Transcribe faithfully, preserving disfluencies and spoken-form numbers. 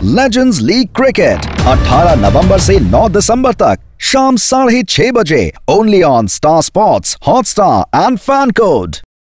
Legends league cricket अठारह नवंबर से नौ दिसंबर तक शाम साढ़े छह बजे only on Star Sports, Hotstar and fan code.